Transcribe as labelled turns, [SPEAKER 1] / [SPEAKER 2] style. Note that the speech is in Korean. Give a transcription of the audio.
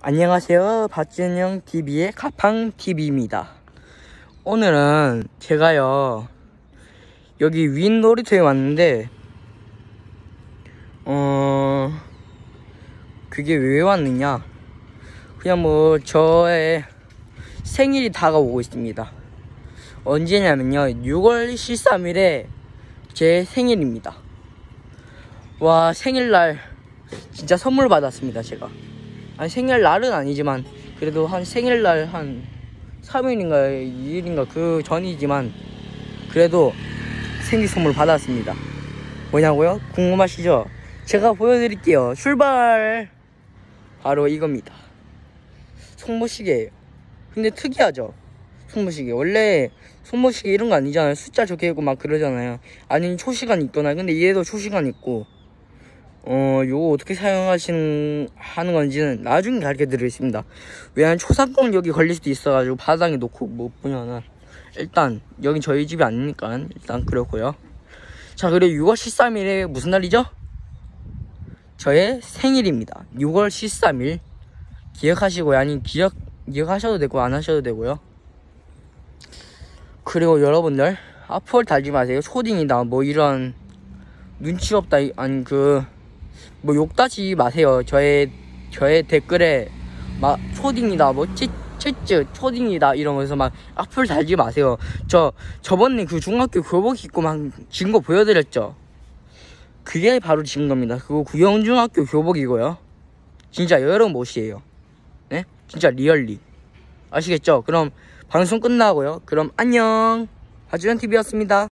[SPEAKER 1] 안녕하세요. 박준영TV의 가팡TV입니다. 오늘은 제가요 여기 윈 놀이터에 왔는데 그게 왜 왔느냐, 그냥 뭐 저의 생일이 다가오고 있습니다. 언제냐면요 6월 13일에 제 생일입니다. 와, 생일날 진짜 선물 받았습니다. 제가 아니 생일날은 아니지만 그래도 한 생일날 한 3일인가 2일인가 그 전이지만 그래도 생일 선물 받았습니다. 뭐냐고요? 궁금하시죠? 제가 보여드릴게요. 출발! 바로 이겁니다. 손모시계예요. 근데 특이하죠? 손모시계 원래 손모시계 이런 거 아니잖아요. 숫자 적혀있고 막 그러잖아요. 아니 초시간 있거나. 근데 얘도 초시간 있고 요거 어떻게 사용하는 건지는 나중에 가르쳐 드리겠습니다. 왜냐면 초상권 여기 걸릴 수도 있어가지고 바닥에 놓고 못 보면은 일단 여긴 저희 집이 아니니까 일단 그렇고요. 자, 그리고 6월 13일에 무슨 날이죠? 저의 생일입니다. 6월 13일 기억하시고요. 아니 기억하셔도 되고 안 하셔도 되고요. 그리고 여러분들 앞을 달지 마세요. 초딩이다 뭐 이런 눈치 없다 아니 뭐 욕다지 마세요. 저의 댓글에 막 초딩이다 뭐 찌찌 초딩이다 이러면서 막 악플 달지 마세요. 저번에 그 중학교 교복 입고 막 진 거 보여드렸죠. 그게 바로 진 겁니다. 그거 구영중학교 교복이고요. 진짜 여러분 못이에요. 네? 진짜 리얼리 아시겠죠? 그럼 방송 끝나고요. 그럼 안녕. 박준영TV였습니다.